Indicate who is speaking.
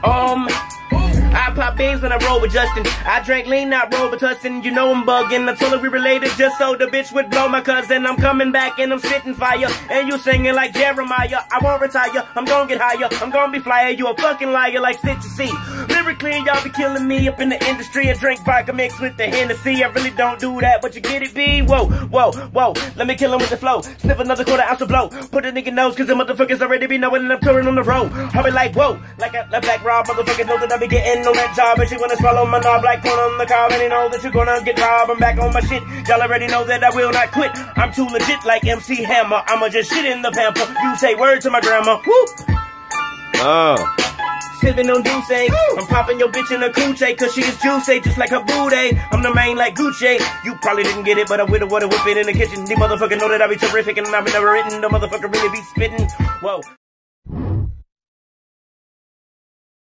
Speaker 1: I pop beans when I roll with Justin. I drank lean, not Robitussin. You know I'm bugging. I told her we related just so the bitch would blow my cousin. I'm coming back and I'm spitting fire. And you singing like Jeremiah. I won't retire. I'm gonna get higher. I'm gonna be flyer. You a fucking liar like Stitchy C. Lyrically, y'all be killing me up in the industry. I drink vodka mixed with the Hennessy. I really don't do that, but you get it, B? Whoa, whoa, whoa. Let me kill him with the flow. Sniff another quarter ounce of blow. Put a nigga nose, cause the motherfuckers already be knowing that I'm touring on the road. I'll be like, whoa. Like a black Rob, motherfuckers know that I be getting on that job. And she wanna swallow my knob like corn on the cob. And they know that you're gonna get robbed. I'm back on my shit. Y'all already know that I will not quit. I'm too legit like MC Hammer. I'ma just shit in the pamper. You say word to my grandma. Woo!
Speaker 2: Oh.
Speaker 1: Sippin' on Douce. I'm popping your bitch in a coochie, cause she is juicy, just like her booty. I'm the main like Gucci. You probably didn't get it, but I with a water whip it in the kitchen. The motherfucker know that I be terrific and I've never written. The motherfucker really be spittin'. Whoa.